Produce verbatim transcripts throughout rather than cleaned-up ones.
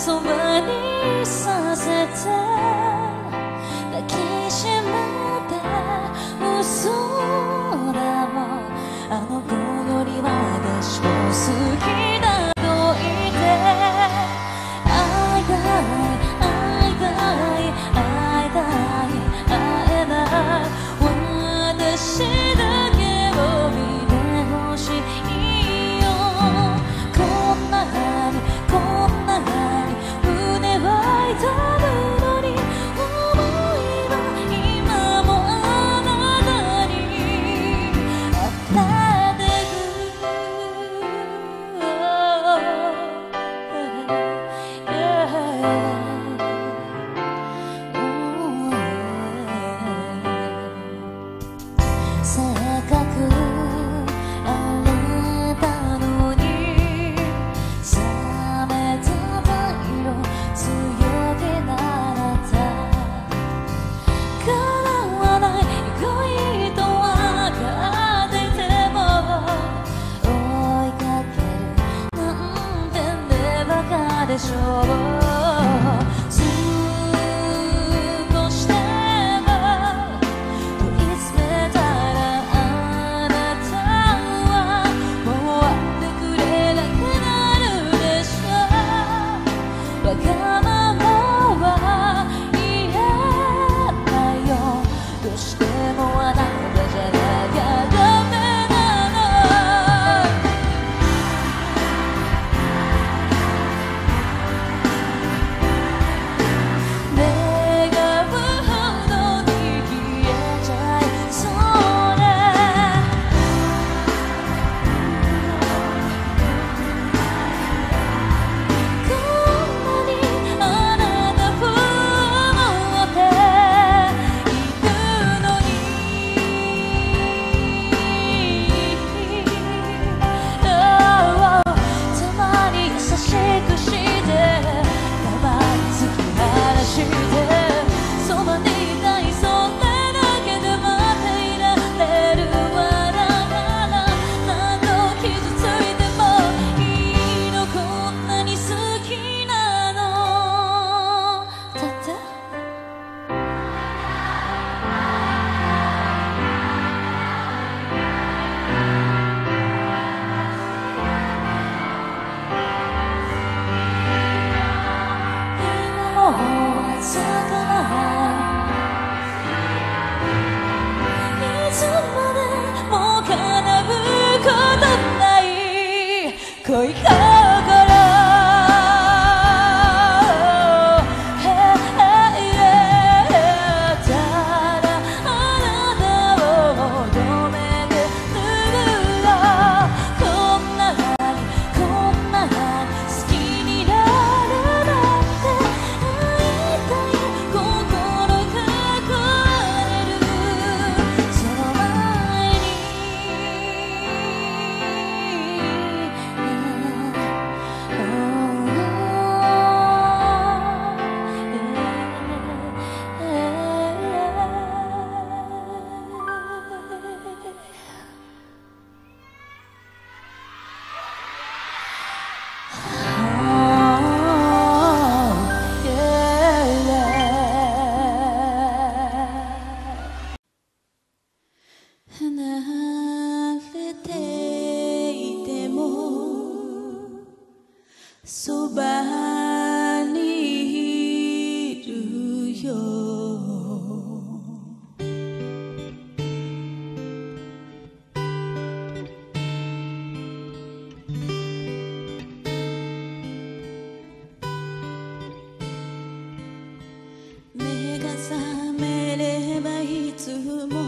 そばにさせて抱きしめて嘘だもんあの子より私も好きだと言って会いたい会いたい会いたい会えない私だけを見てほしいよこんなにこんなに胸はいたのに思いは今もあなたに与えてせっかくあれたのに冷めた太陽強気なあなた叶わない恋と分かっていても追いかけるなんてねバカでしょう少しでも問い詰めたらあなたはもう会ってくれなくなるでしょうわがままは言えないよどうしてもあなたじゃなきゃダメなの願うほどに消えちゃいそうねこんなにあなたを思っているのにたまに優しくしてたまに突き放してそばにいたいそれだけで待っていられるわだから何度傷ついてもいいのこんなに好きなのだって今も朝からいつまでも叶うことない恋心ただあなたを止めてるよこんなにこんなに好きになるなんて会いたい心が壊れるその前離れていてもそばにいるよ目が覚めればいつも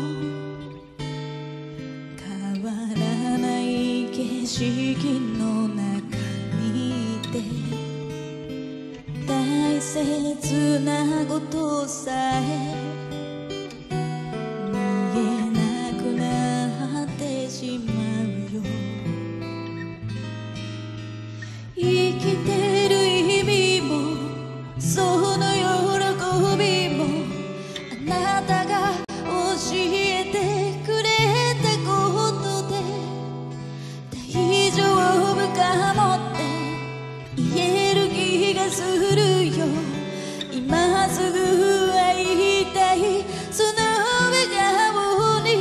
変わらない景色の中にいて大切なことさえ見えなくなってしまうよ生きてる意味もその喜びもあなたが教えてくれたことで大丈夫かもって言える気がするよ。今すぐ会いたいその笑顔に。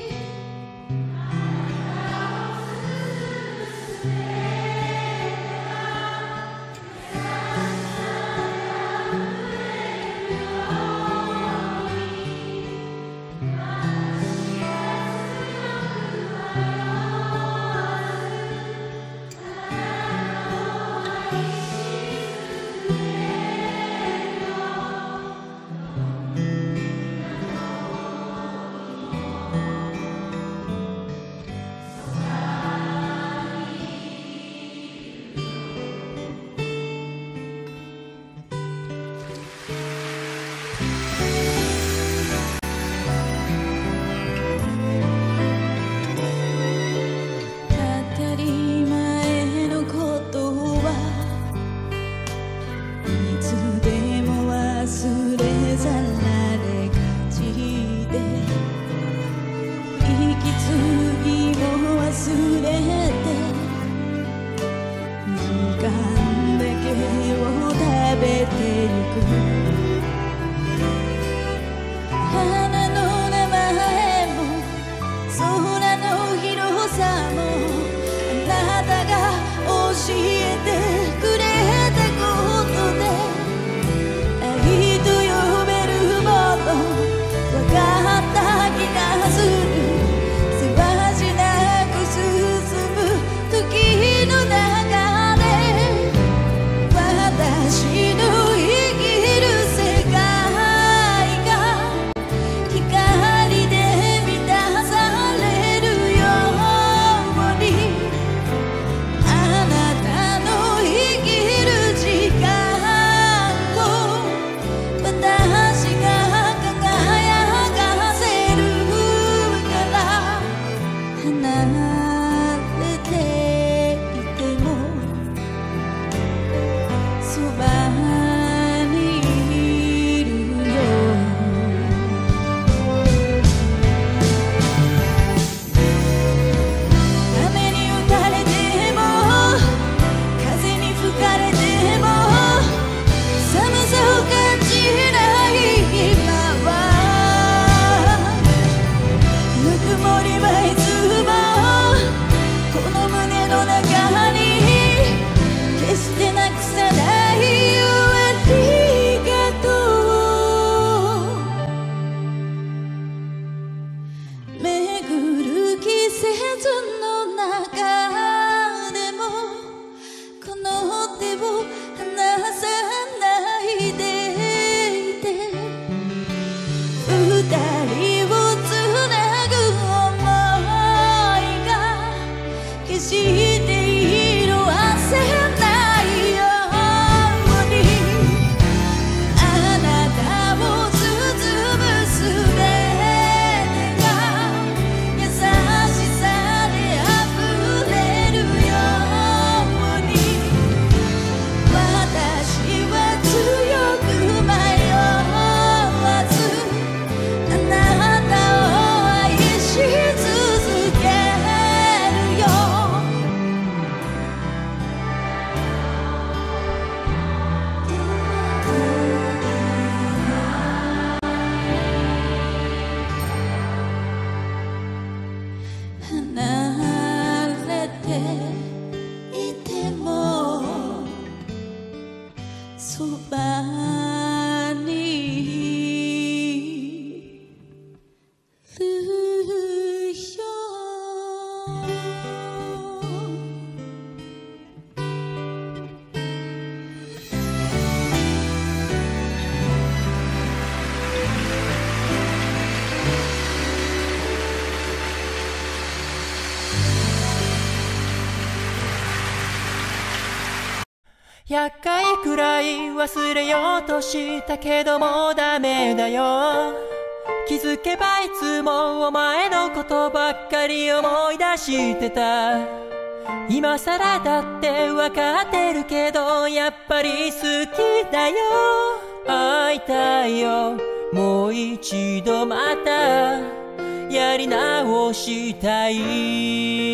厄介くらい忘れようとしたけどもダメだよ。気づけばいつもお前のことばっかり思い出してた。今さらだってわかってるけどやっぱり好きだよ。会いたいよもう一度またやり直した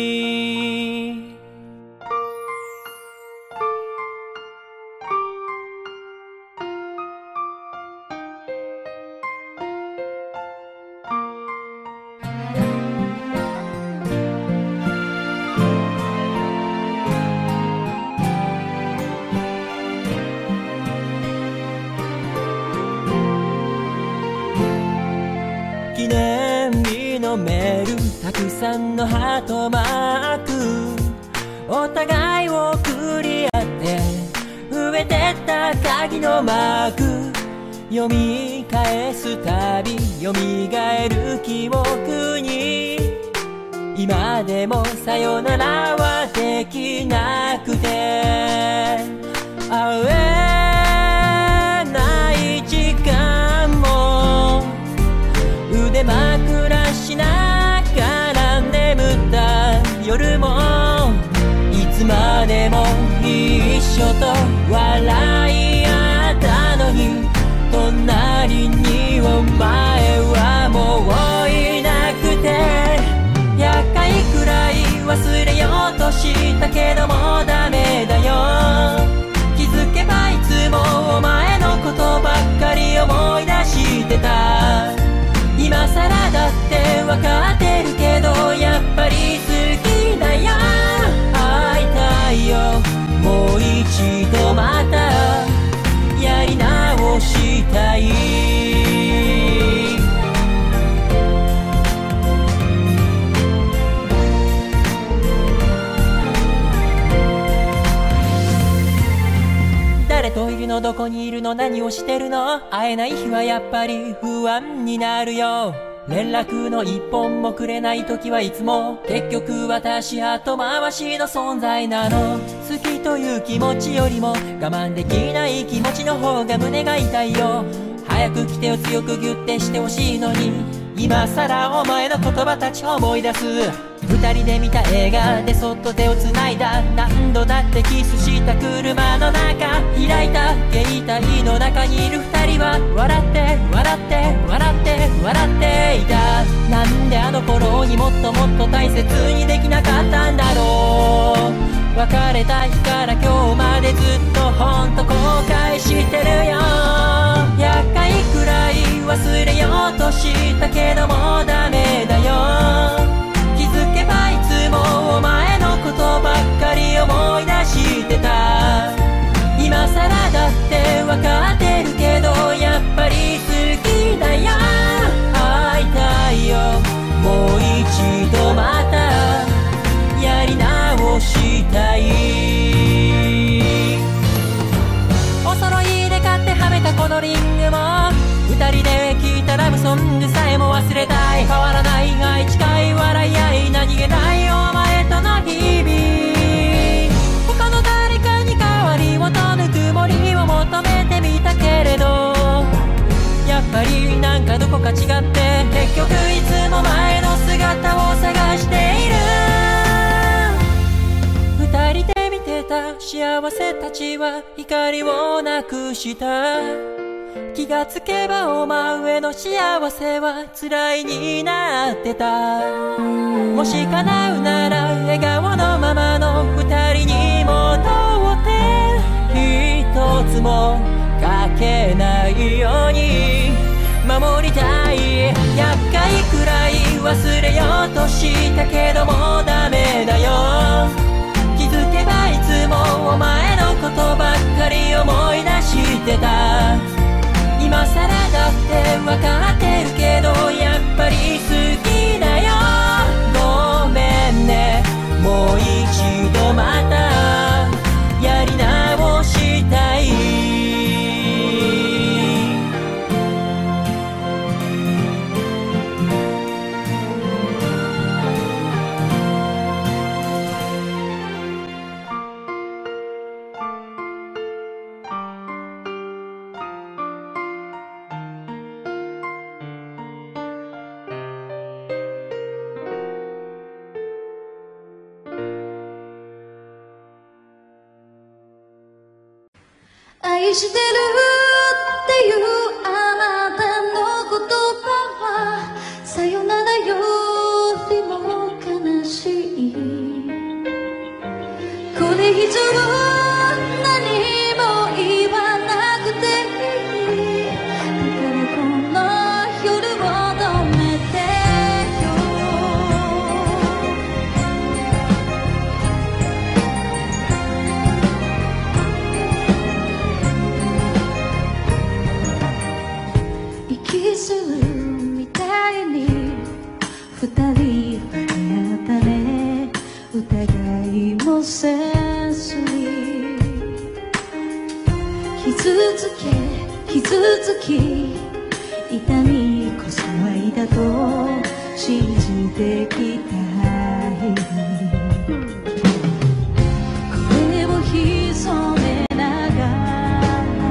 い。 たくさんのハートマーク、お互いを送り合って増えてった鍵のマーク、読み返すたび蘇る記憶に、今でもさよならはできなくて、会えない時間も腕枕しながら眠った夜も、いつまでも一緒と笑い合ったのに、隣にお前はもういなくて、厄介くらい忘れようとしたけどもダメだよ。気づけばいつもお前のことばっかり思い出してた。今さらだってわかってるけどやっぱり好きだよ。会いたいよもう一度またやり直したい。誰といるのどこにいるの何をしてるの、会えない日はやっぱり不安になるよ。連絡の一本もくれない時はいつも結局私後回しの存在なの。好きという気持ちよりも我慢できない気持ちの方が胸が痛いよ。早く来てよ強くギュッてしてほしいのに、今さらお前の言葉たち思い出す。二人で見た映画でそっと手をつないだ、何度だってキスした車の中、開いた携帯の中にいる二人は笑って笑って笑って笑っていた。なんであの頃にもっともっと大切にできなかったんだろう。別れた日から今日までずっとほんと後悔してるよ。厄介くらい忘れようとしたけどもダメだよ。気づけばいつもお前のことばっかり思い出してた。今さらだってわかってるけどやっぱり好きだよ。会いたいよもう一度またやり直したい。お揃いで買ってはめたこのリングも二人で聴いたラブソングさえも忘れたい。変わらない愛近い笑い合い何気ないお前との日々、他の誰かに代わりをとぬくもりを求めてみたけれど、やっぱりなんかどこか違って結局いつも前の姿を探している。二人で見てた幸せたちは光をなくした。気がつけばお前の幸せは辛いになってた。もし叶うなら笑顔のままの二人に戻って一つもかけないように守りたい。厄介くらい忘れようとしたけどもダメだよ。気づけばいつもお前のことばっかり思い出してた。今さらだってわかってるけどやっぱり好きだよ。ごめんねもう一度またやり直したい。 愛してるっていうあなたの言葉はさよならよりも悲しい。これ以上何も言わなくていい。だからこの夜を止めてよ。 傷つけ傷つき痛みこそ愛だと信じてきた声を潜めながら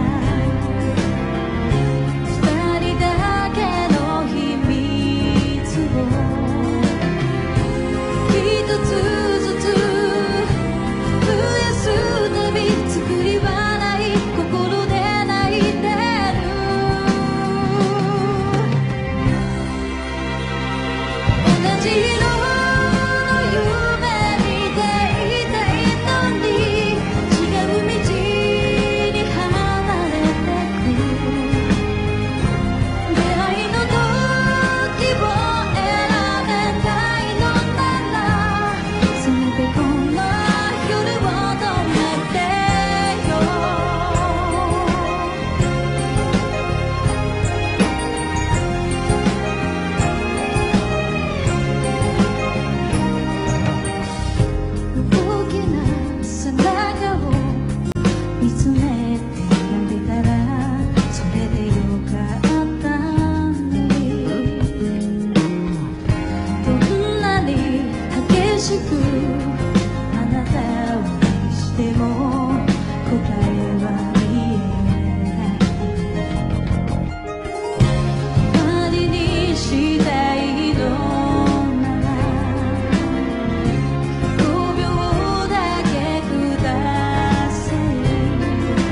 二人だけの秘密を一つずつ増やすたび作りはない心で泣いてる同じ色の夢見ていたいのに違う道に離れてく出会いの時を選べたいのならせめてこの夜を止めてよ大きな背中を見つめて読んでたらそれでよかったのにどんなに激しくあなたを愛しても答えは見えない終わりにしたいのならごびょうだけください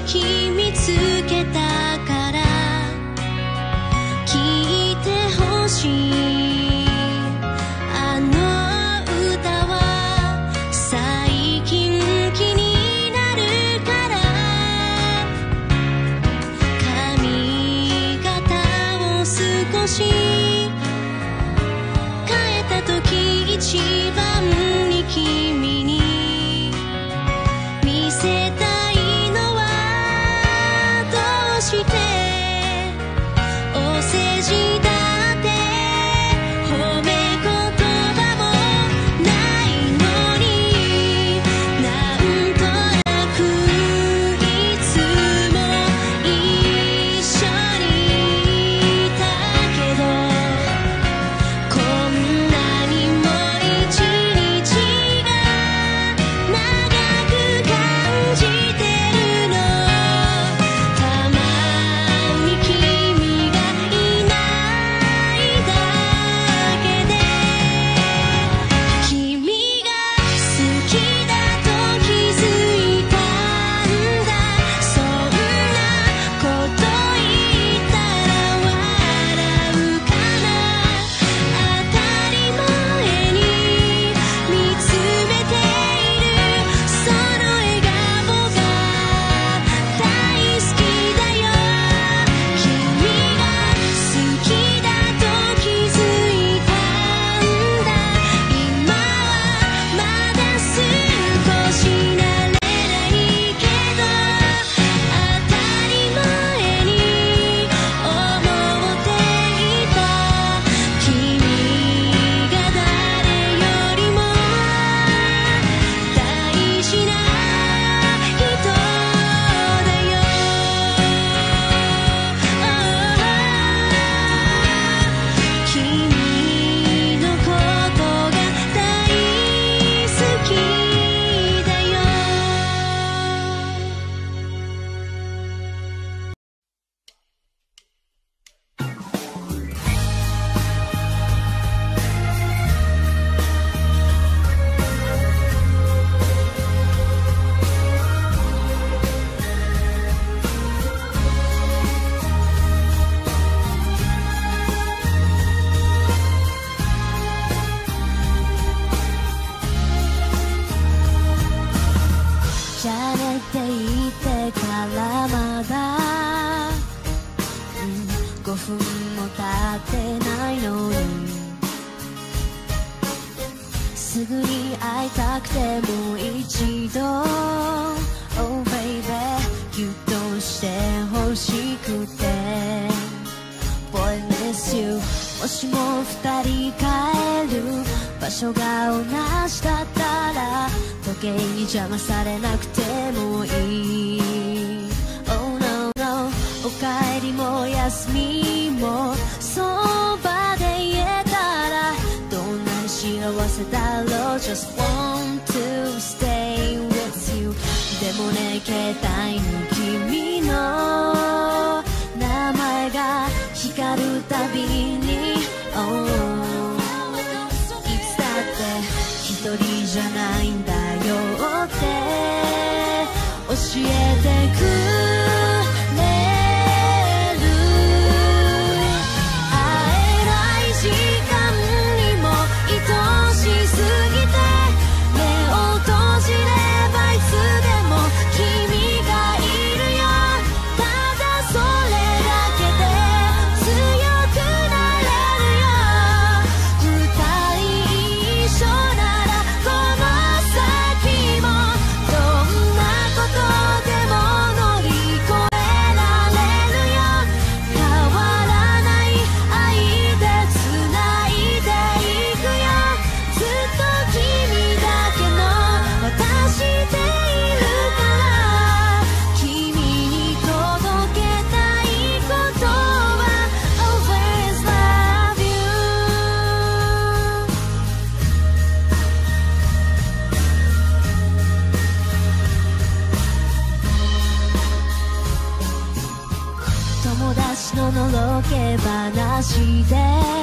き見つけたから聞いてほしい。あの歌は最近気になるから髪型を少し変えた時一番に君に見せたいのはどうしてお世辞だって褒め言葉もないのになんとなくいつも一緒にいたけどこんなにも一日が長く感じてるの。たまに君がいないだけで君が好きだと気づいたんだ。そんなこと言ったら笑うかな。当たり前に見つめているその笑顔が大好きだよ。君が好きだと気づいたんだ。今はまだ少し慣れないけど当たり前に思っていた。君が誰よりも大事な人だよ。君のことが大好きだよ。じゃあねって言ってからまだ、うん、ごふんも経ってないのにすぐに会いたくてもう一度 Oh baby ぎゅっとしてほしくて Boy miss you もしも二人帰る場所が同じだったら時計に邪魔されなくてもいい Oh no no おかえりも休みもそばで言えたらどんなに幸せだろう Just want to stay with you でもね携帯に君の名前が光るたびに、oh、いつだって一人じゃないんだよって教えてくれる。会えない時間にも愛しすぎて目を閉じればいつでも君がいるよ。ただそれだけで強くなれるよ。二人一緒ならこの先もどんなことでも乗り越えられるよ。変わらない愛でつないでいくよ。ずっと君だけの私でいるから君に届けたいことは Always love you。 友達ののろけ話で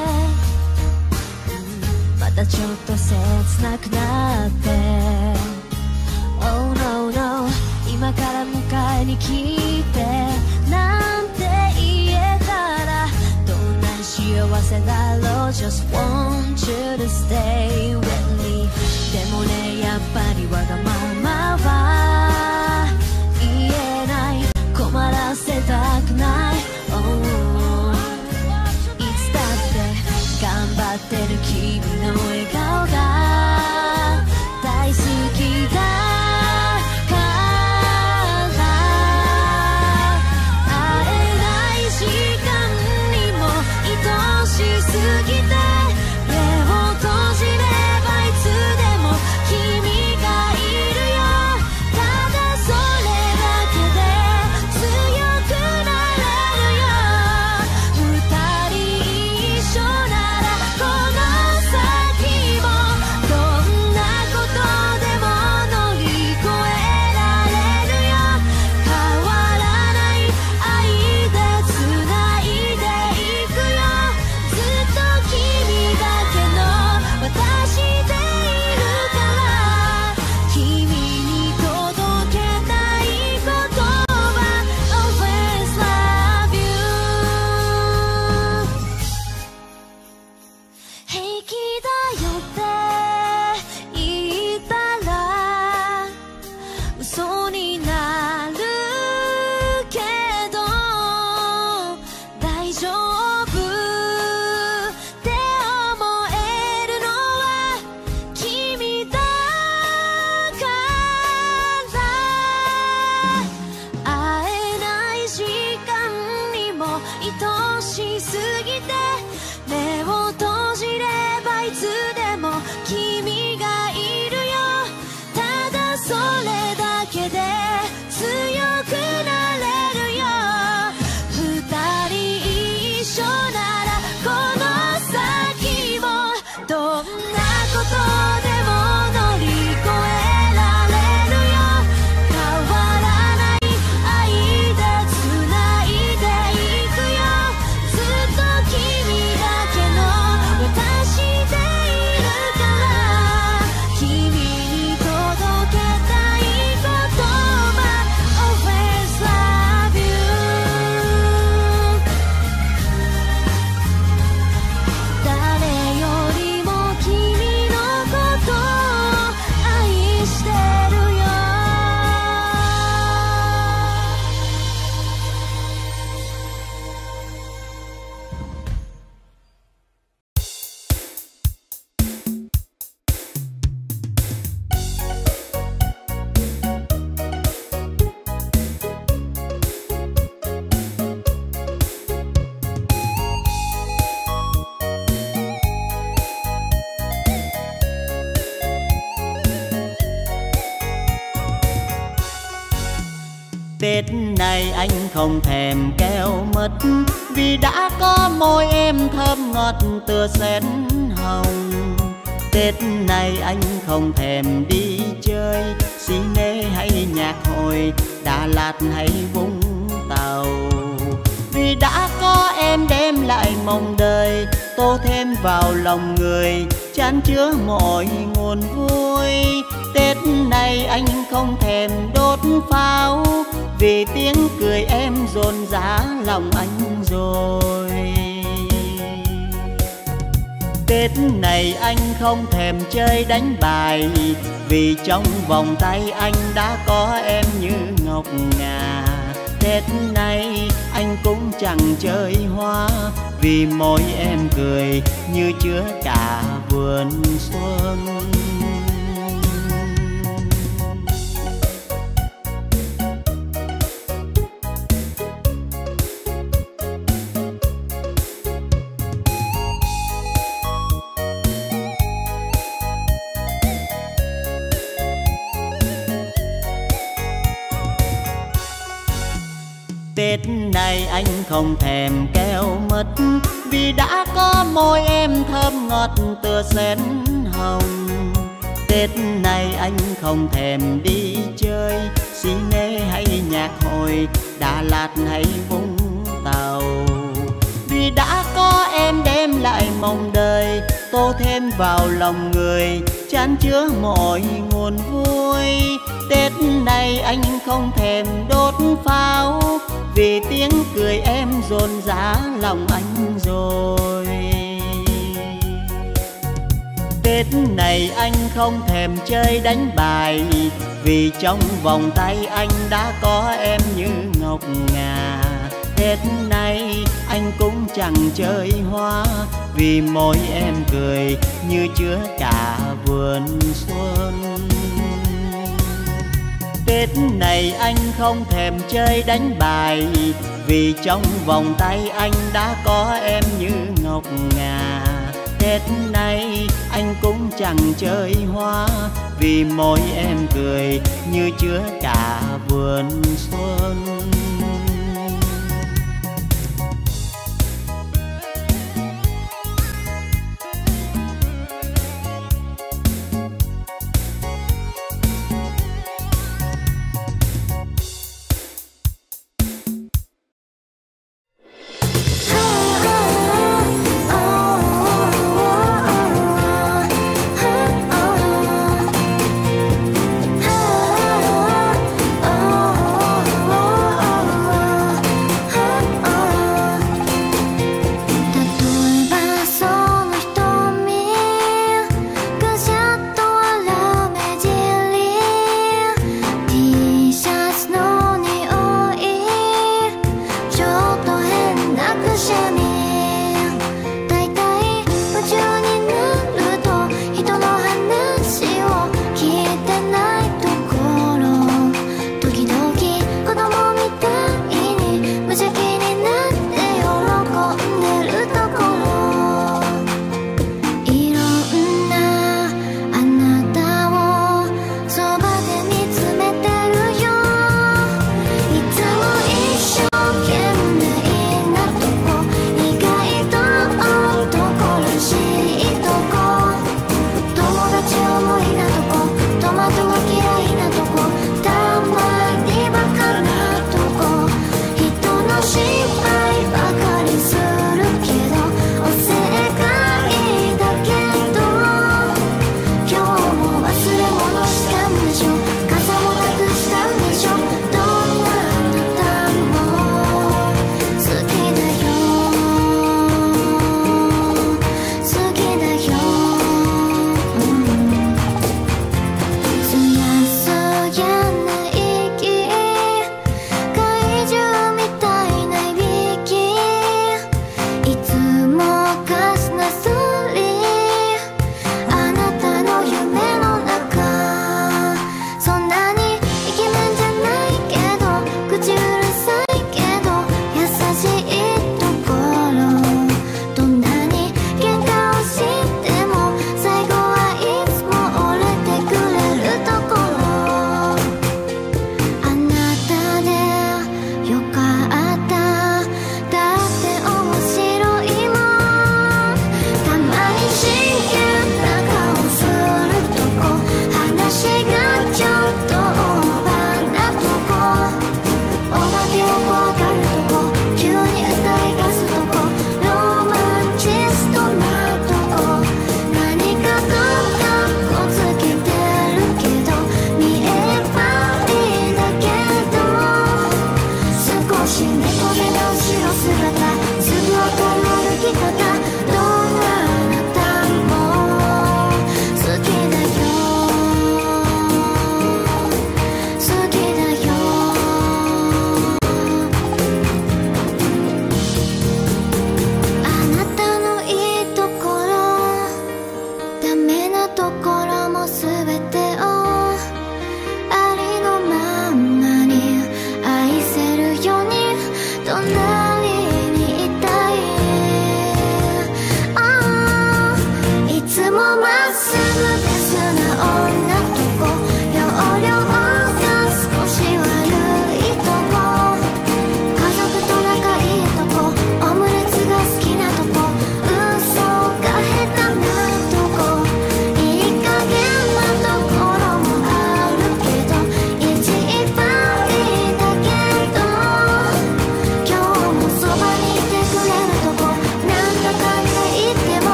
またちょっと切なくなって Oh no no 今から迎えにきてなんて言えたらどんなに幸せだろう Just want you to stay with me でもねやっぱりわがままは言えない困らせたくない、oh、いつだって頑張ってる君の笑顔が大好きだから会えない時間にも愛しすぎて目を閉じればいつでも君がいるよただそれだけで強くなれるよ二人一緒ならこの先もどんなことでも乗り越えられるよ変わらない愛でつないでいくよずっと君だけの私でいるから君に届けたい言葉 Always love you 平気だよって言ったら嘘になるけど大丈夫って思えるのは君だから会えない時間にも愛しすぎて目を閉じればいつでも君がいるよただそれだけで強くなれるよ二人一緒ならこの先もどんなことでも乗り越えられるよ変わらない愛でつないでいくよずっと君だけの私でいるから君に届けたい言葉 Always love you 誰よりも君のことを愛してるよ Tết này anh không thèm keo mật vì đã có môi em thơm ngọt tựa sen hồng. Tết này anh không thèm đi chơi xí nghe hay nhạc hội Đà Lạt hay Vũng Tàu vì đã có em đem lại mong đời tô thêm vào lòng người chan chứa mọi nguồn vui. Tết này anh không thèm đốt pháo vì tiếng cười em dồn dã lòng anh rồi. Tết này anh không thèm chơi đánh bài vì trong vòng tay anh đã có em như ngọc ngà. Tết này anh cũng chẳng chơi hoa vì môi em cười như chứa cả vườn xuân. Tết này anh không thèm keo mật vì đã có môi em thơm ngọt tựa sen hồng. Tết này anh không thèm đi chơi xí nghe hay nhạc hội Đà Lạt hay Vũng Tàu vì đã có em đem lại mong đời tô thêm vào lòng người chan chứa mọi nguồn vui. Tết này anh không thèm đốt pháo, vì tiếng cười em dồn dã lòng anh rồi. Tết này anh không thèm chơi đánh bài, vì trong vòng tay anh đã có em như ngọc ngà. Tết này anh cũng chẳng chơi hoa, vì môi em cười như chứa cả vườn xuân. Tết này anh không thèm chơi đánh bài, vì trong vòng tay anh đã có em như ngọc ngà. Tết này anh cũng chẳng chơi hoa, vì môi em cười như chứa cả vườn xuân.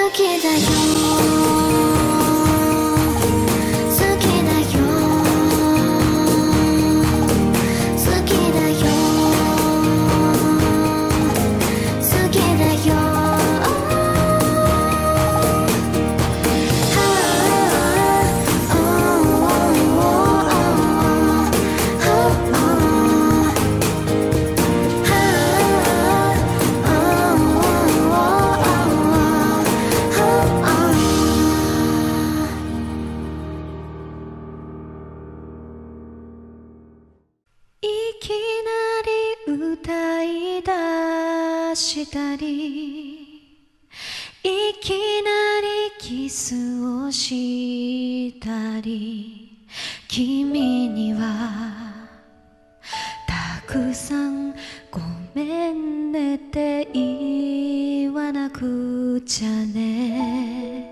したりいきなりキスをしたり君にはたくさんごめんねって言わなくちゃね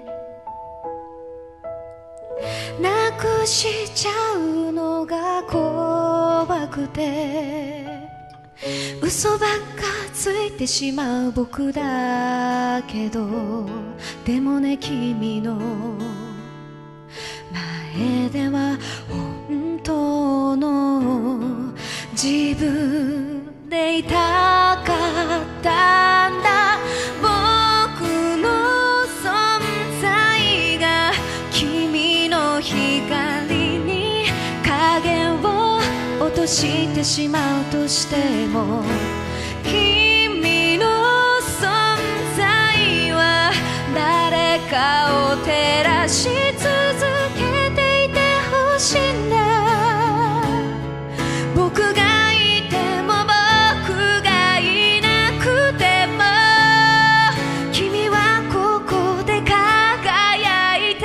なくしちゃうのが怖くて嘘ばっかついてしまう僕だけどでもね君の前では本当の自分でいたかったんだ僕の存在が君の光に加減を落としてしまうとしても君の存在は誰かを照らし続けていてほしいんだ僕がいても僕がいなくても君はここで輝いて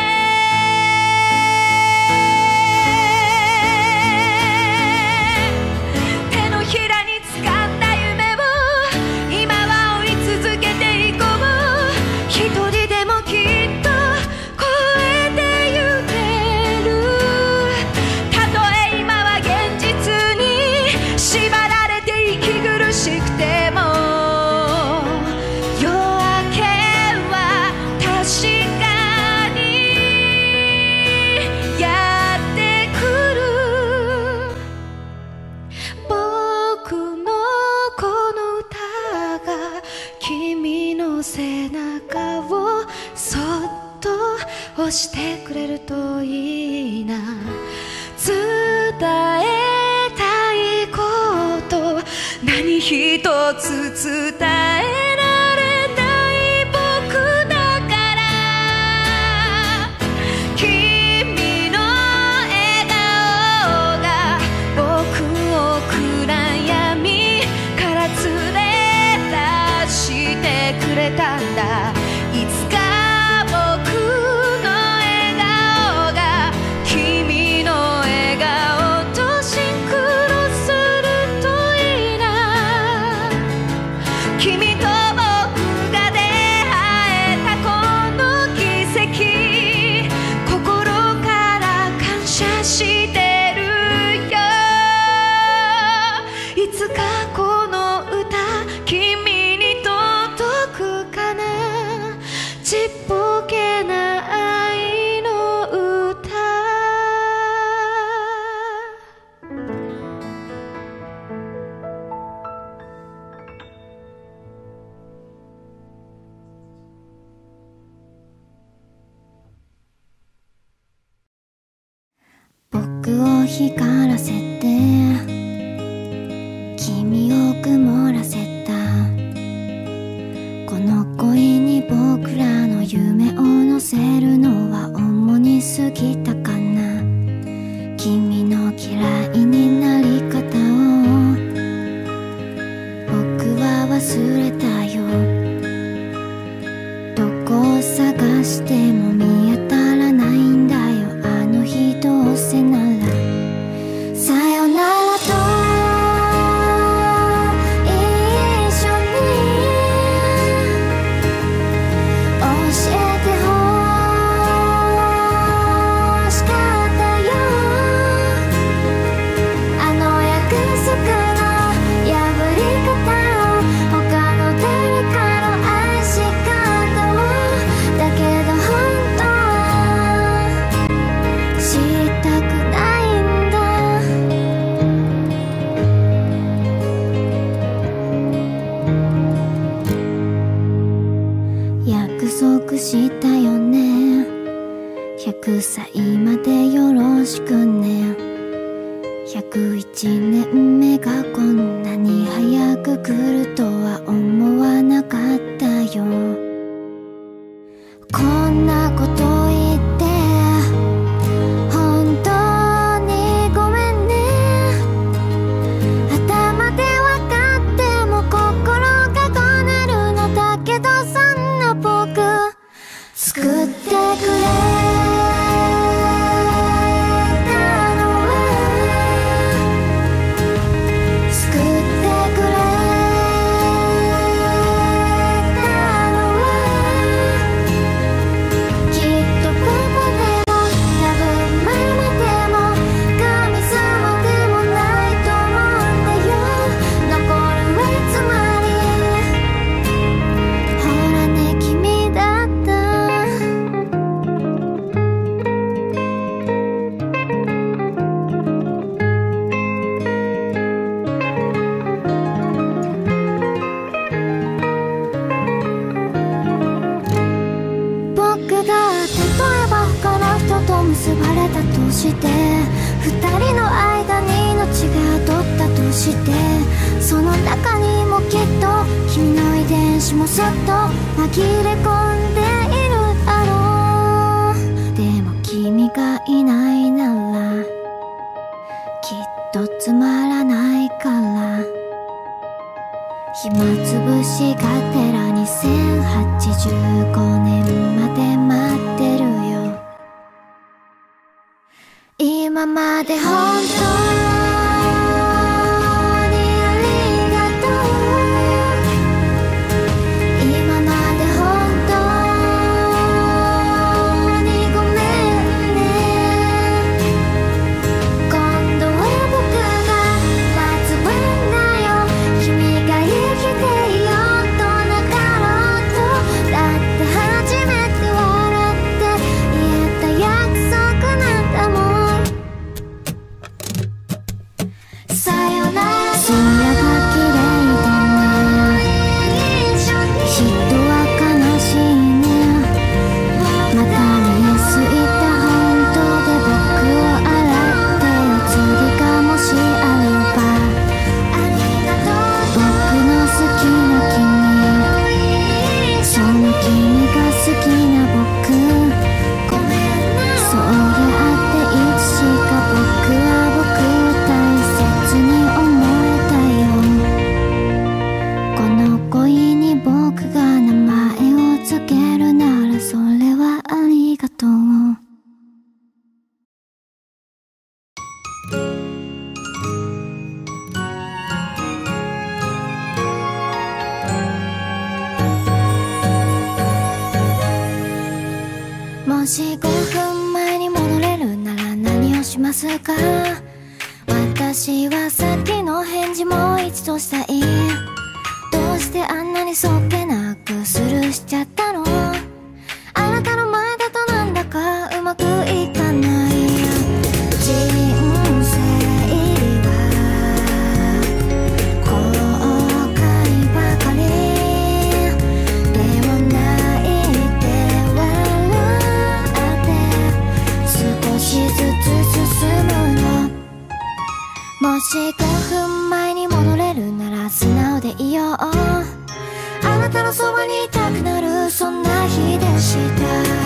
手のひらに掴んだ夢を今は追い続けていこう一人でもきっと超えてゆけるたとえ今は現実に縛られて息苦しくても夜明けは確かにやってくる僕のこの歌が君の背中をそっと押してくれるといいな伝えたいこと何一つ伝えられない僕だから君の笑顔が僕を暗闇から連れ出してくれたんだいつか僕の笑顔が君の笑顔とシンクロするといいな君と僕が出会えたこの奇跡心から感謝してるよいつかこの歌君に届くかなちっぽけな愛の歌僕を光らせて君を曇らせたこの恋に僕らの夢を乗せるのは主に過ぎたかな君の嫌いになり方を僕は忘れたよどこを探しても見当たらないんだよあの日どうせならさよならと一緒に教えてほしかったよあの約束の破り方を他の誰かの愛し方を約束したよね。ひゃくさいまでよろしくね。ひゃくいちねんめがこんなに早く来るとは思わなかったよ。こんなこと言って本当にごめんね。頭でわかっても心がこねるのだけど、そんな僕救ってくれ。結ばれたとして二人の間に命が宿ったとして、その中にもきっと君の遺伝子もそっと紛れ込んでいるだろう。でも君がいないならきっとつまらないから、暇つぶしがてらにせんはちじゅうごねんまで待ってるよ。今まで本当にありがとう。今まで本当にごめんね。今度は僕が待つ番だよ。君が生きていようとなかろうと、だって初めて笑って言えた約束なんだもん。さよなら空が綺麗だね。人は悲しいね。また見えすいた本当で僕を洗ってよ。次がもしあれば僕の好きな君、その君が好きな僕、そうやっていつしか僕は僕を大切に思えたよ。この恋に僕が名前をつけるならそれはありがとう。もしごふんまえに戻れるなら何をしますか。私はさっきの返事もう一度したい。どうしてあんなにそっけなくスルーしちゃったの。あなたの前だとなんだかうまくいかない。人生は後悔ばかりでも泣いて笑って少しずつ進むの。もしごふんまえに戻れるなら素直でいよう。あなたのそばにいたくなるそんな日でした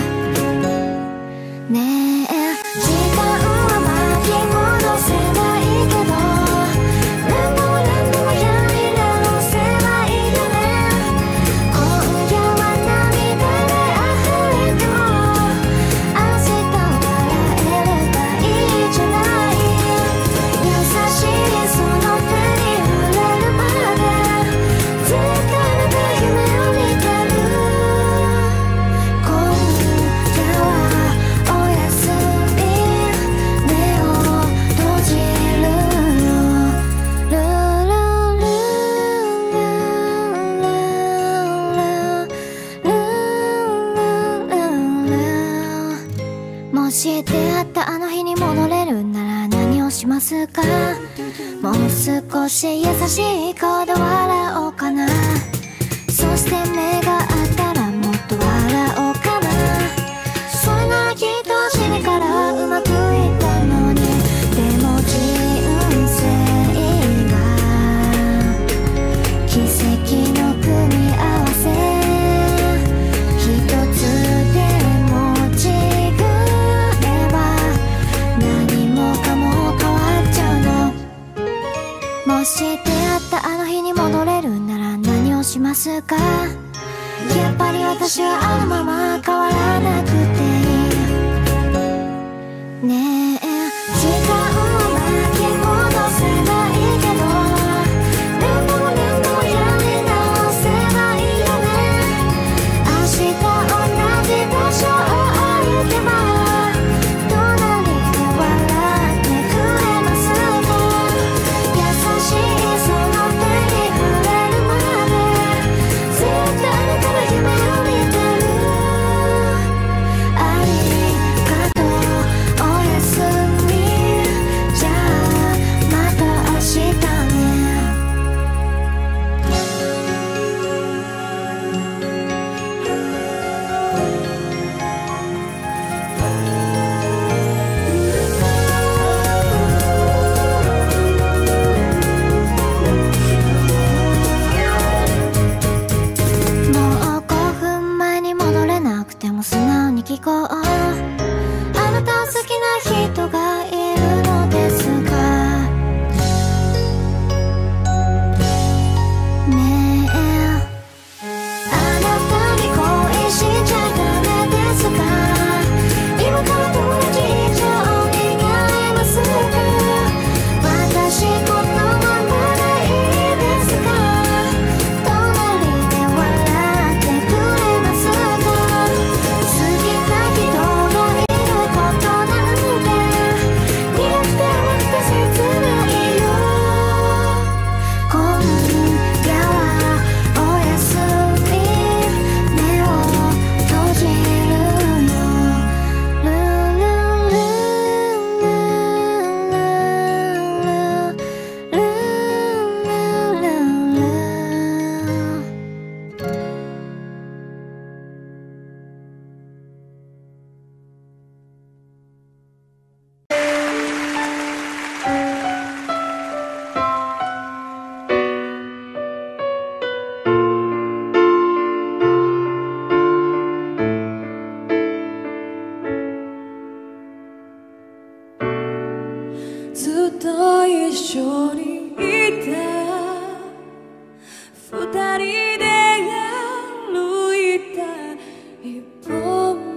ね。え時間は巻き戻せないけど、何度も何度もやり直せばいいよね。今夜は涙で溢れても明日を笑えればいいじゃない。優しいその手に触れるまでずっとあなた夢を見てる。今夜はおやすみ、目を閉じるよ。ルルルルルルルル。もし出会ったあの日に戻れるなら何をしますか。もう少し優しい顔で笑おうかな。そして目が合ったらもっと笑ますか？やっぱり私はあのまま変わらなくていいねえ。時間を巻き戻せばいいけど、何度も何度もやり直せばいいよね。明日同じ場所を歩けば隣で笑ってくれますか？優しいその手に触れるまでずっとあなたの夢を見てる。ありがとう、おやすみ、じゃあまた明日ね。もうごふんまえに戻れなくても素直に聞こう。あなた好きな人がいるのですかねえ。あなたに恋しちゃダメですか？今から友達以上になれますか？私このままでいいですか？隣で笑ってくれますか？好きな人がいることなんて苦手で切ないよ。今夜はおやすみ、目を閉じるよ。ルルルルルルルルル。ずっと一緒にいた二人で歩いた一本道、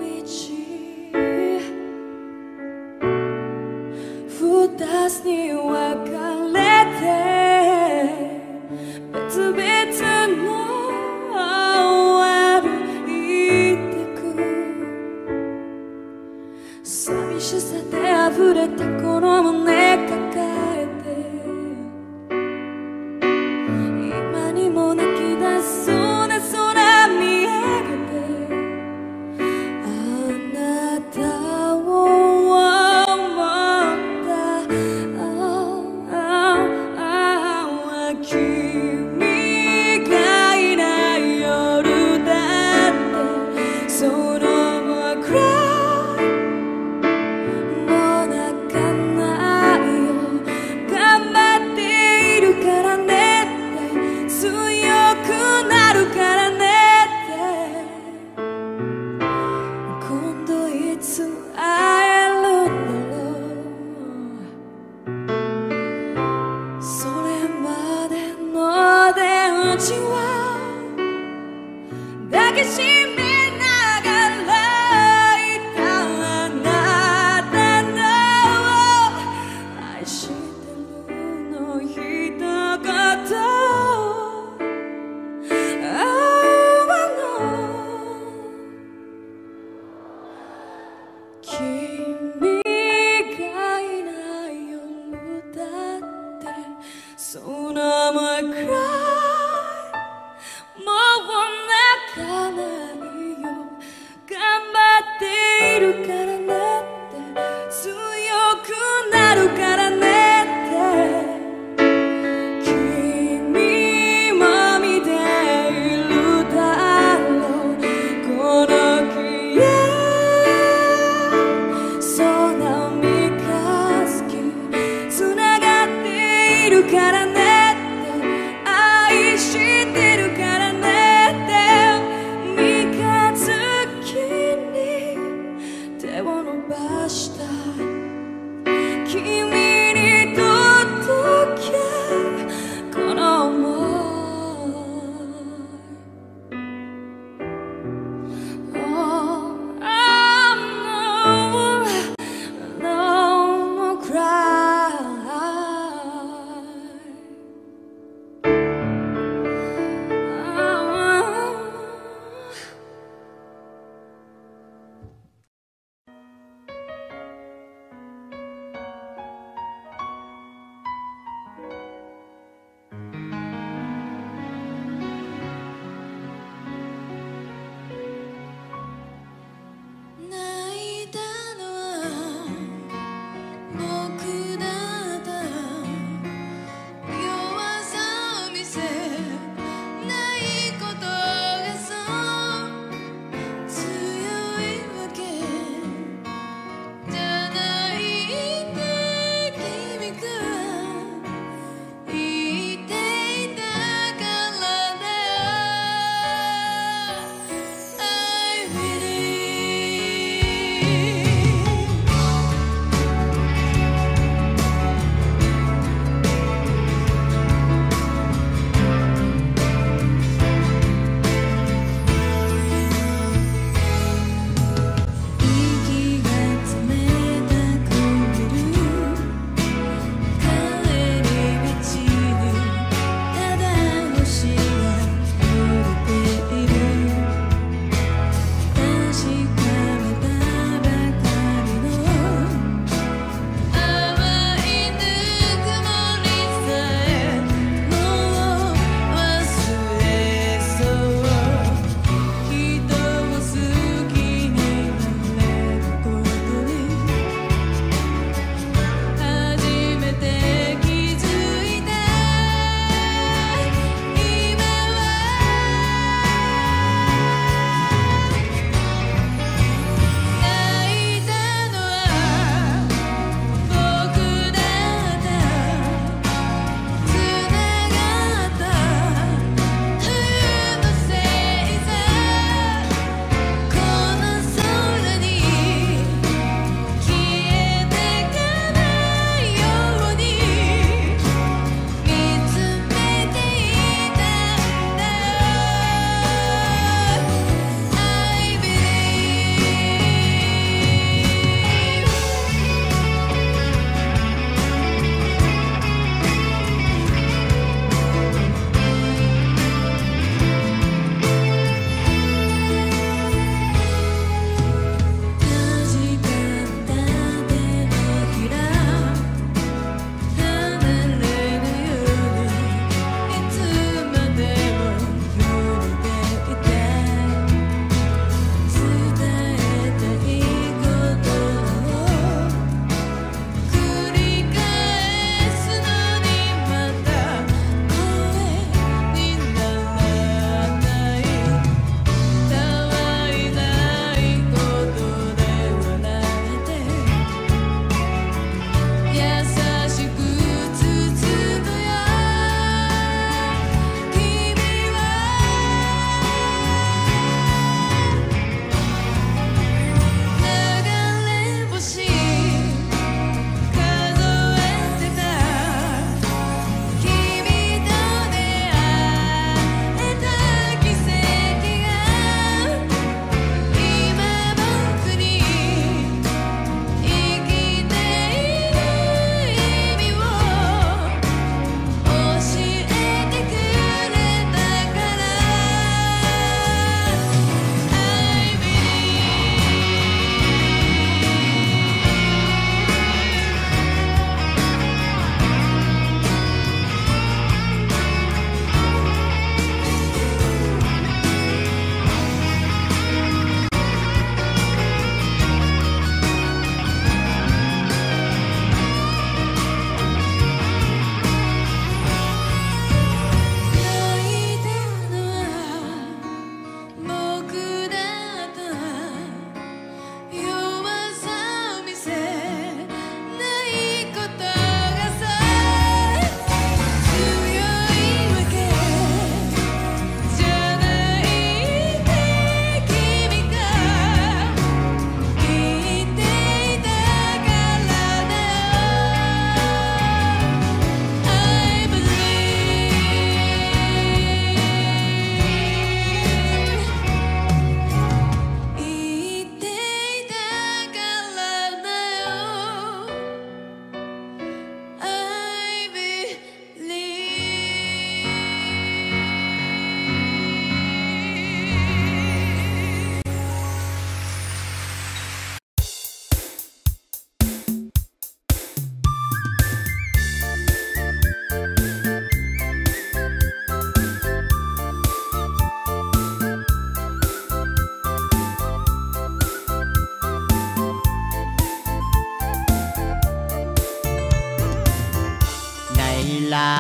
二つに分かれて別々の歩いてく。寂しさで溢れたこの胸抱えて今にも泣き出そうな空見上げて、あなたを思った、あああ君がいない夜だってその僕らもう泣かな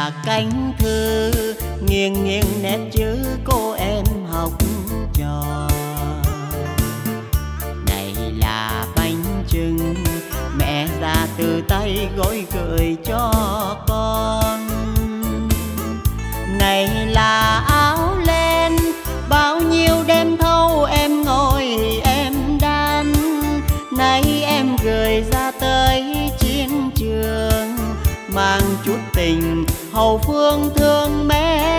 là cánh thư nghiêng nghiêng nét chữ cô em học trò. Này là bánh chưng mẹ ra từ tay gói gửi cho con. Này là áo len bao nhiêu đêm thâu em ngồi em đan. Nay em gửi ra tới chiến trường mang chút tình hậu phương thương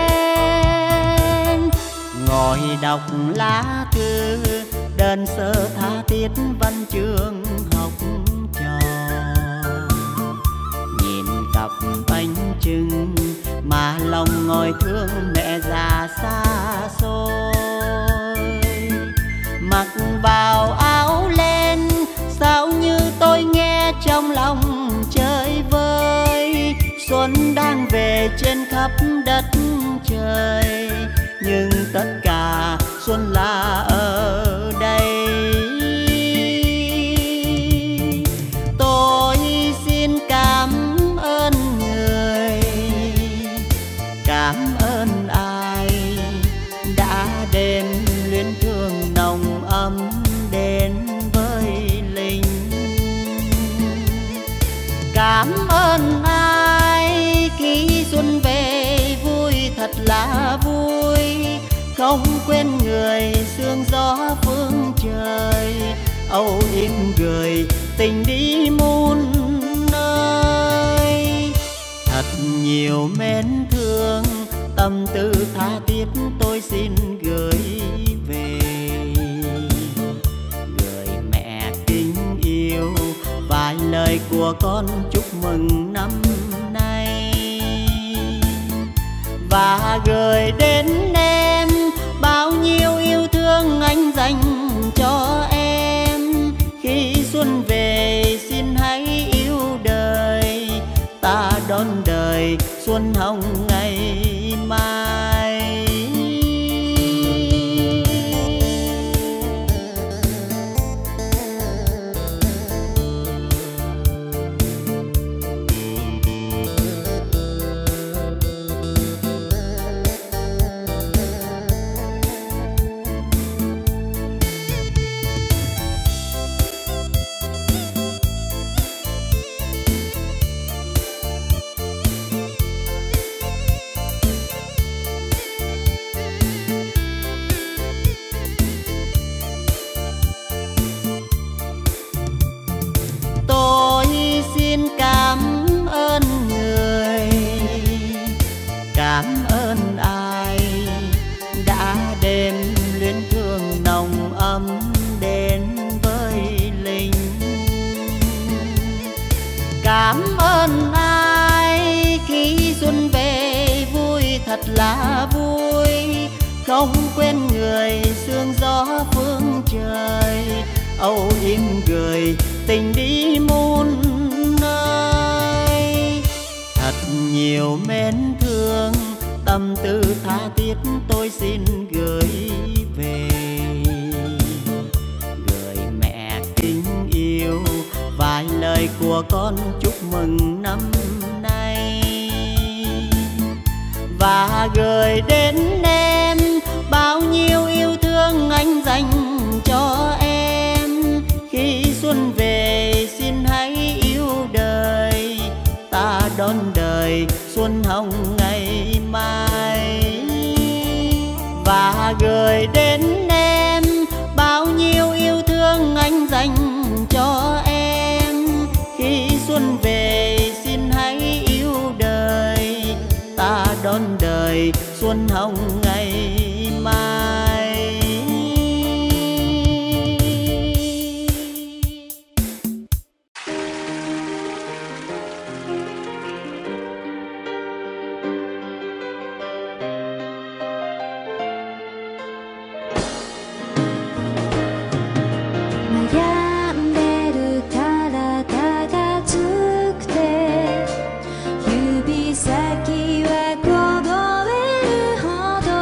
mến. Ngồi đọc lá thư đơn sơ tha thiết văn chương học trò. Nhìn cặp bánh chưng mà lòng ngồi thương mẹ già xa xôi. Mặc vào áo len sao như tôi nghe trong lòng chơi vơi. Xuân đang về trên khắp đất trời nhưng tất cả xuân là ở đây. Tôi xin cảm ơn người, cảm ơn ai đã đêm luyến thương nồng ấm đến với lính. Cảm ơn ai khi xuân về vui thật là vui. Không quên người sương gió phương trời âu yếm gửi tình đi muôn nơi. Thật nhiều mến thương tâm tư tha thiết tôi xin gửi về. Người mẹ kính yêu vài lời của con chúc mừng năm nay. Và gửi đến em bao nhiêu yêu thương anh dành cho em. Khi xuân về xin hãy yêu đời, ta đón đời xuân hồng ngày mai. Xin cảm ơn người, cảm ơn ai đã đêm luyến thương nồng ấm đến với lính. Cảm ơn ai khi xuân về vui thật là vui. Không quên người sương gió phương trời âu yếm gửi tình đi muôn nơi. Thật nhiều mến thương tâm tư tha thiết tôi xin gửi về. Gửi mẹ kính yêu vài lời của con chúc mừng năm nay. Và gửi đến em bao nhiêu yêu thương anh dành cho em. Khi xuân về xin hãy yêu đời, ta đón đời xuân hồng ngày mai. Và gửi đến em bao nhiêu yêu thương anh dành cho em. Khi xuân về xin hãy yêu đời, ta đón đời xuân hồng ngày mai. 「指先は凍えるほど」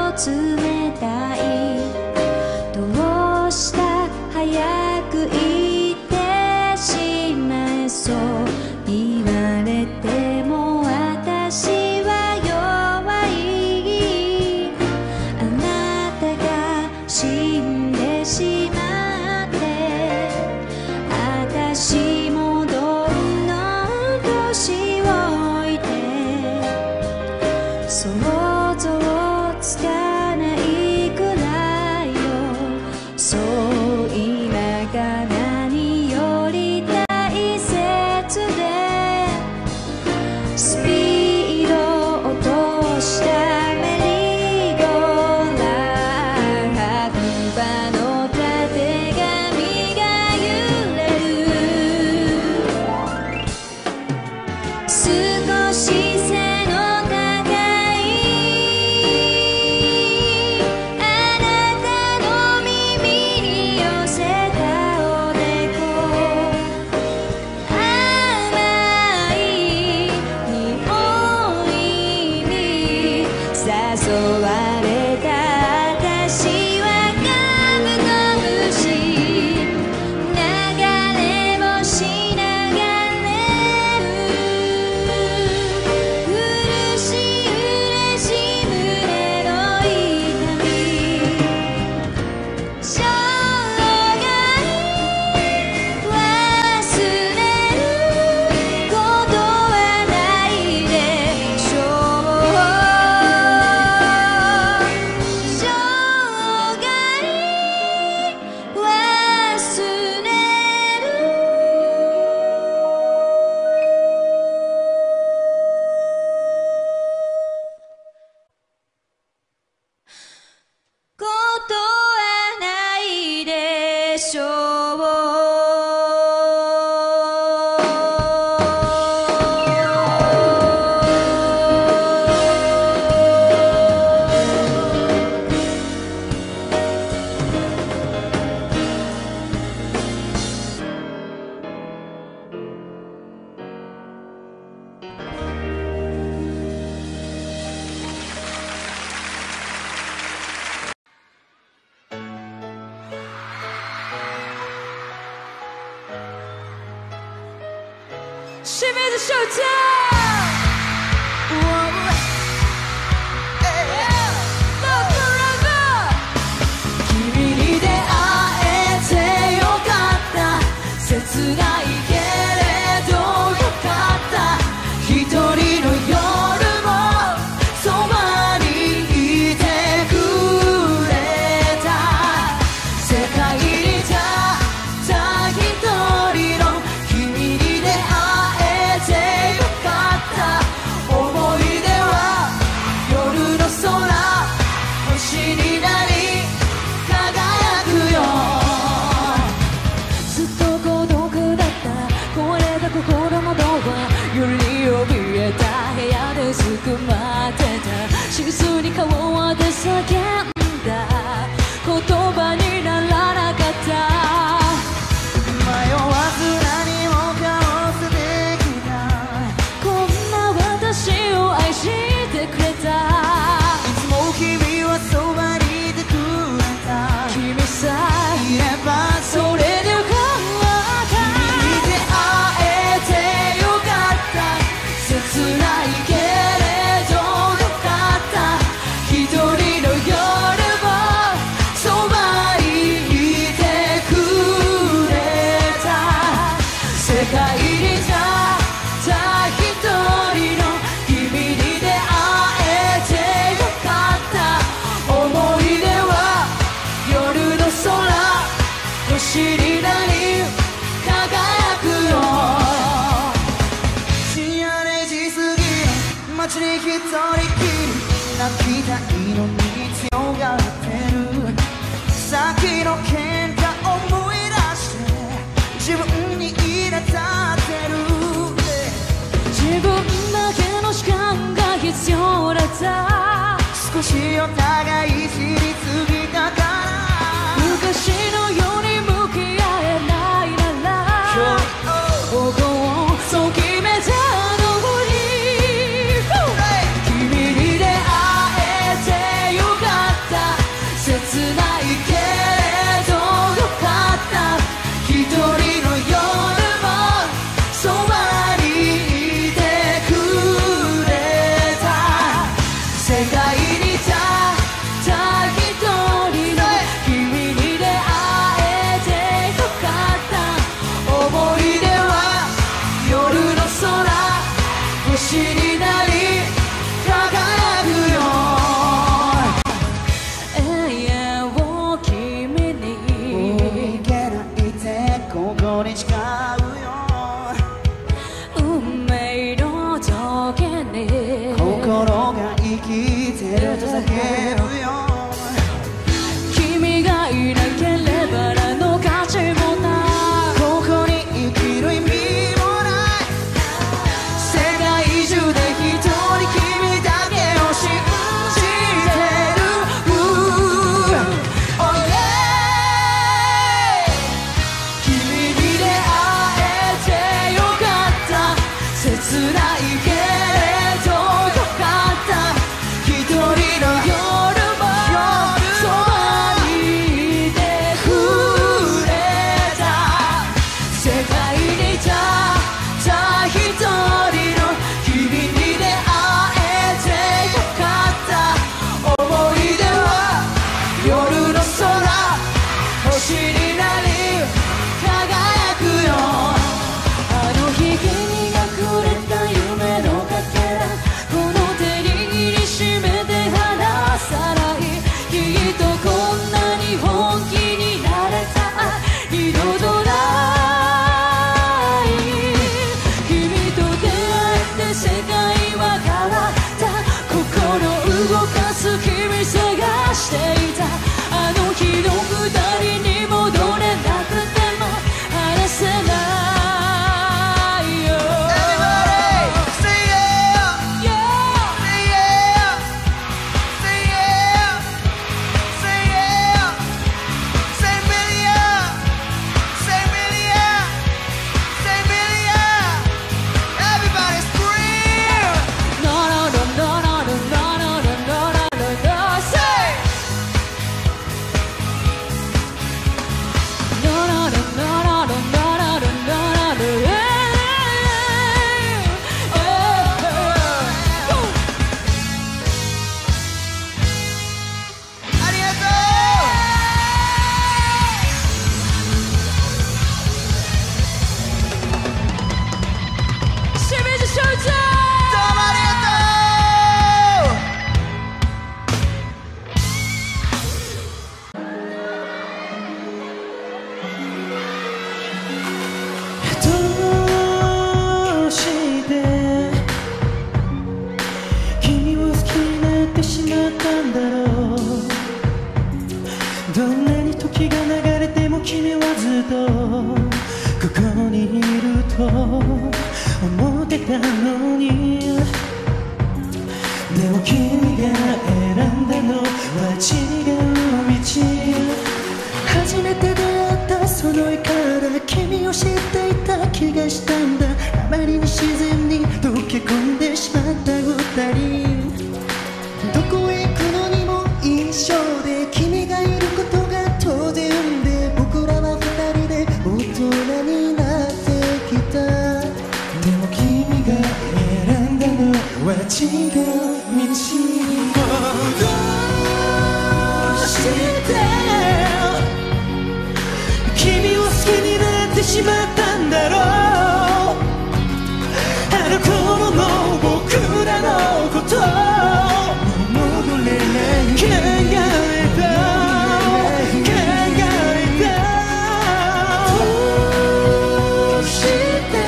清水翔ちゃん静かに顔をで叫んだ言葉にならなかった迷わず何もかも捨てきたこんな私を愛してくれたいつも君はそばにいてくれた君さえいればそれでよかった君に出会えてよかった切ないけ星になり輝くよ深夜れいじ過ぎ街に一人きり泣きたいのに強がってるさっきの喧嘩思い出して自分に入れたってる自分だけの時間が必要だった少しお互い知りすぎたから昔のように向き合えないなら僕をそう決めたのに君に出会えてよかった切ないけれどよかった一人の夜もそばにいてくれた世界にたたまったんだろう。どんなに時が流れても君はずっとここにいると思ってたのに、でも君が選んだのは違う道。初めて出会ったその日から君を知っていた気がしたんだ。あまりに自然に溶け込んでしまった二人、どこへ行くのにも一緒で君がいることが当然で、僕らは二人で大人になってきた。でも君が選んだのは違う道。どうして君を好きになってしまったんだろう。あの頃の僕らのこと戻れない考えた考えた。どうして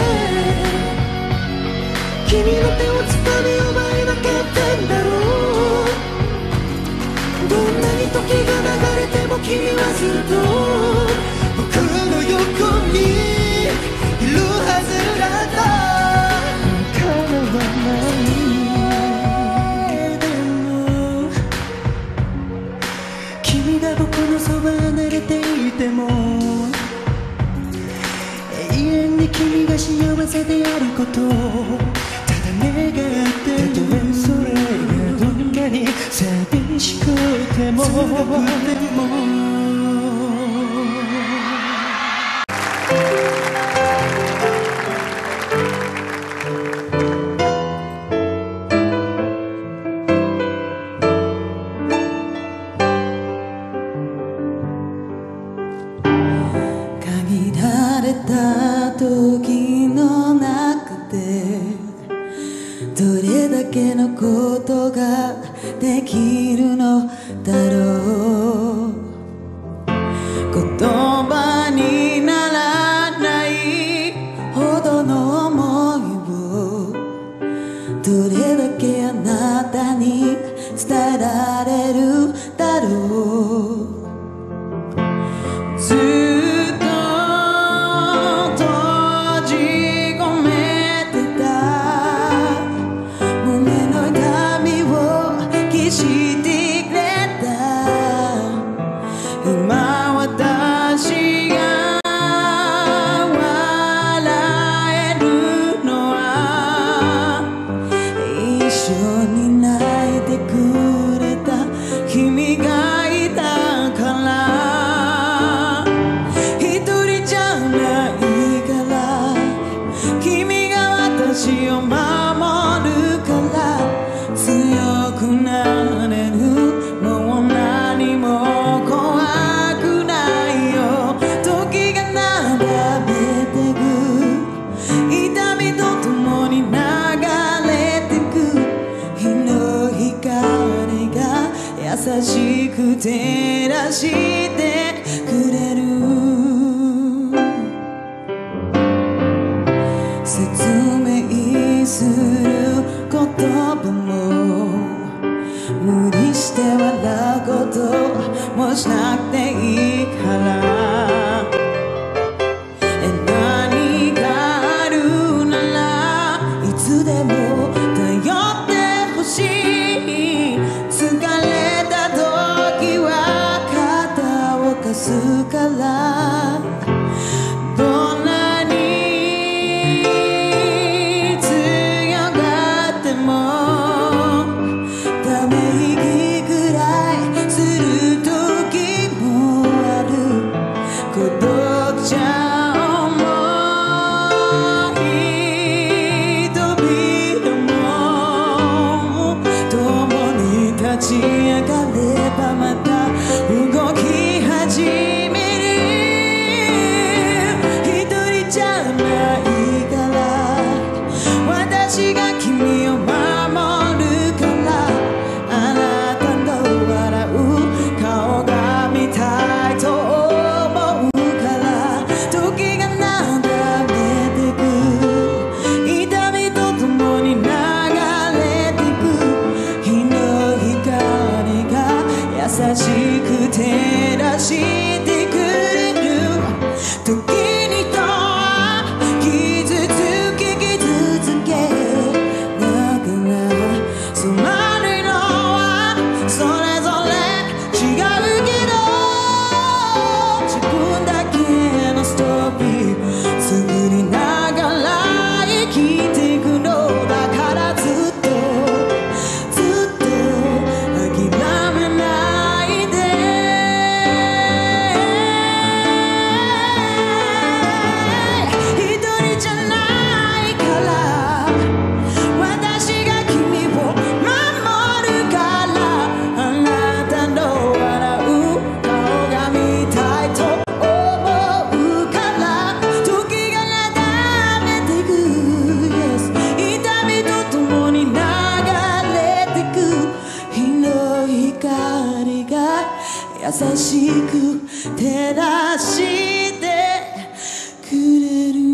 君の手を掴み奪えなかったんだろう。どんなに時が流れても君はずっと僕の横にいるはずだった。叶わないでも君が僕のそば離れていても永遠に君が幸せであることをただ願ってる。それがどんなに寂しくても辛くても限られた時の中でどれだけのことができるのだろう。言葉にならないほどの想いをどれだけあなたに伝えられるだろう。ずっと閉じ込めてた胸の痛みを消してくれた。今私が笑えるのは一緒に泣いてくれた君がいたから。一人じゃないから君が私を守るから強くなれる。もう何も怖くないよ。時が流れてく痛みとともに流れてく日の光が優しく照らしてくれる。説明する言葉も無理して笑うこともしなくていいから。何があるならいつでも頼ってほしい。疲れた時は肩を貸すから。どんなに強がってもため息くらいする時もある。孤独じゃ重い人々も共に立ち上がればまた動き始める。一人じゃないから私が君を守るから。あなたの笑う顔が見たいと思うから。時照らしてくれる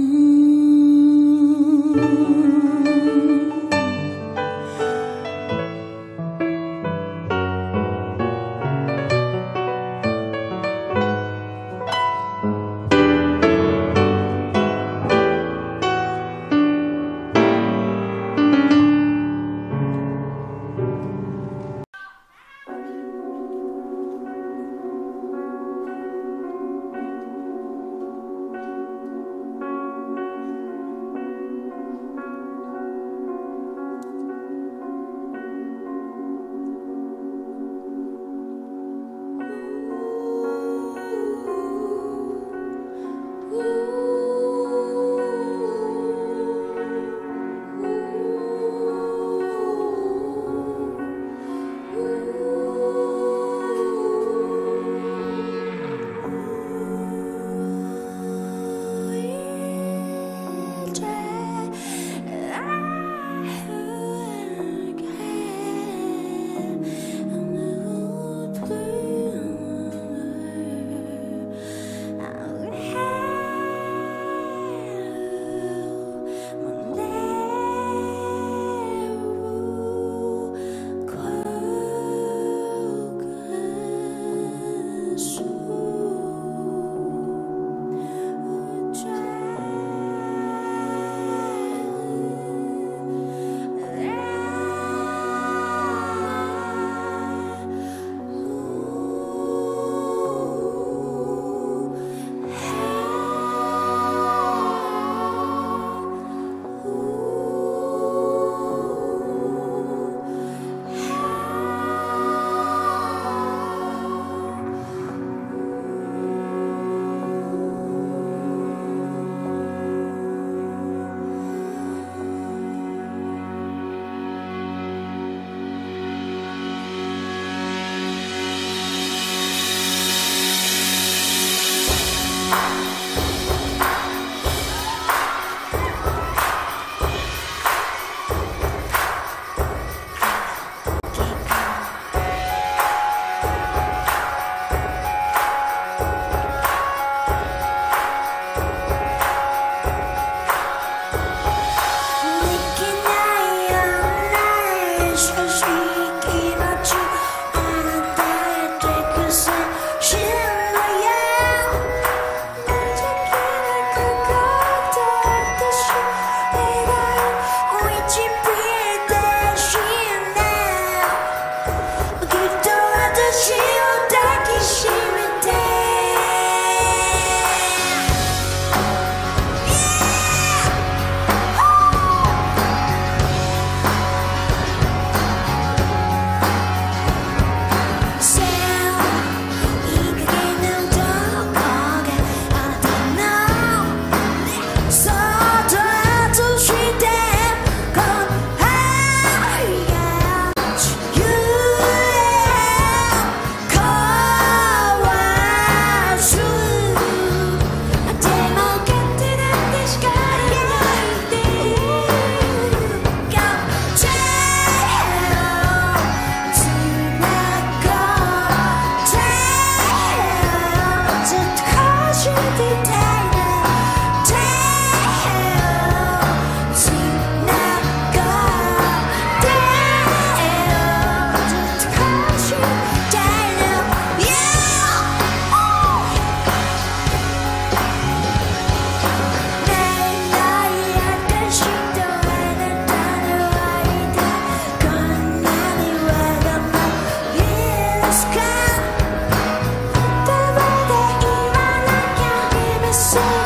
「